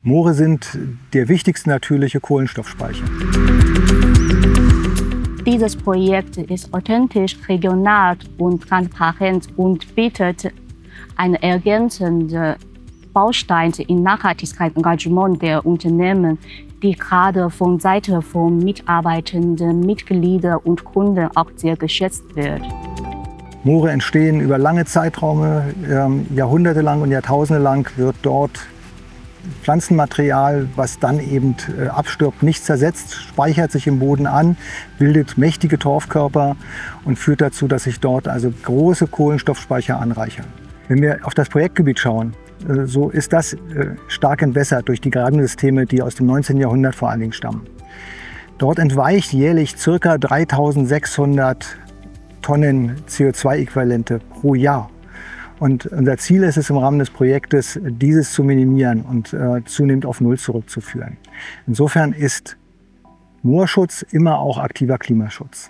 Moore sind der wichtigste natürliche Kohlenstoffspeicher. Dieses Projekt ist authentisch, regional und transparent und bietet einen ergänzenden Baustein im Nachhaltigkeitsengagement der Unternehmen, die gerade von Seiten von Mitarbeitenden, Mitgliedern und Kunden auch sehr geschätzt wird. Moore entstehen über lange Zeiträume, jahrhundertelang und jahrtausendelang wird dort Pflanzenmaterial, was dann eben abstirbt, nicht zersetzt, speichert sich im Boden an, bildet mächtige Torfkörper und führt dazu, dass sich dort also große Kohlenstoffspeicher anreichern. Wenn wir auf das Projektgebiet schauen, so ist das stark entwässert durch die Grabensysteme, die aus dem 19. Jahrhundert vor allen Dingen stammen. Dort entweicht jährlich ca. 3.600 Tonnen CO2-Äquivalente pro Jahr. Und unser Ziel ist es im Rahmen des Projektes, dieses zu minimieren und zunehmend auf Null zurückzuführen. Insofern ist Moorschutz immer auch aktiver Klimaschutz.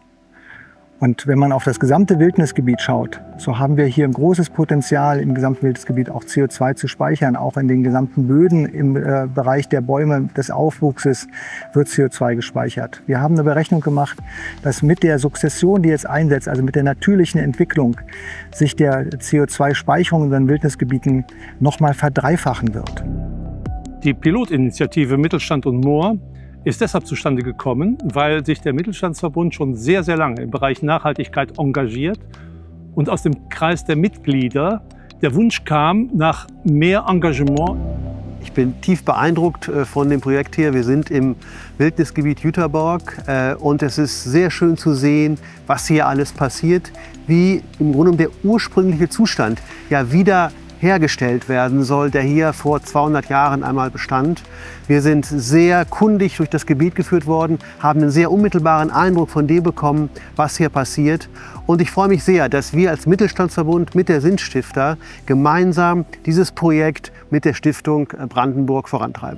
Und wenn man auf das gesamte Wildnisgebiet schaut, so haben wir hier ein großes Potenzial im gesamten Wildnisgebiet auch CO2 zu speichern. Auch in den gesamten Böden im Bereich der Bäume, des Aufwuchses wird CO2 gespeichert. Wir haben eine Berechnung gemacht, dass mit der Sukzession, die jetzt einsetzt, also mit der natürlichen Entwicklung, sich der CO2-Speicherung in unseren Wildnisgebieten nochmal verdreifachen wird. Die Pilotinitiative Mittelstand und Moor ist deshalb zustande gekommen, weil sich der Mittelstandsverbund schon sehr, sehr lange im Bereich Nachhaltigkeit engagiert und aus dem Kreis der Mitglieder der Wunsch kam nach mehr Engagement. Ich bin tief beeindruckt von dem Projekt hier. Wir sind im Wildnisgebiet Jüterborg und es ist sehr schön zu sehen, was hier alles passiert, wie im Grunde der ursprüngliche Zustand ja wieder hergestellt werden soll, der hier vor 200 Jahren einmal bestand. Wir sind sehr kundig durch das Gebiet geführt worden, haben einen sehr unmittelbaren Eindruck von dem bekommen, was hier passiert. Und ich freue mich sehr, dass wir als Mittelstandsverbund mit der Sinnstifter gemeinsam dieses Projekt mit der Stiftung Brandenburg vorantreiben.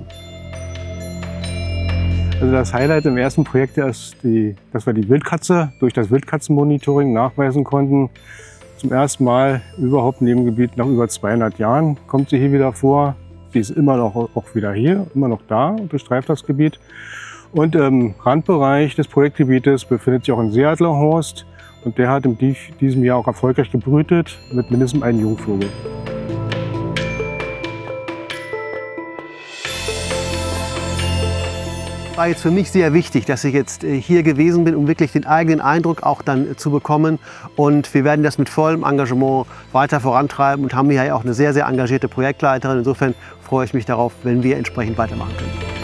Also das Highlight im ersten Projekt ist, dass wir die Wildkatze durch das Wildkatzenmonitoring nachweisen konnten. Zum ersten Mal überhaupt in dem Gebiet nach über 200 Jahren kommt sie hier wieder vor. Sie ist immer noch auch wieder hier, immer noch da und bestreift das Gebiet. Und im Randbereich des Projektgebietes befindet sich auch ein Seeadlerhorst. Und der hat in diesem Jahr auch erfolgreich gebrütet mit mindestens einem Jungvogel. War jetzt für mich sehr wichtig, dass ich jetzt hier gewesen bin, um wirklich den eigenen Eindruck auch dann zu bekommen. Und wir werden das mit vollem Engagement weiter vorantreiben und haben hier ja auch eine sehr, sehr engagierte Projektleiterin. Insofern freue ich mich darauf, wenn wir entsprechend weitermachen können.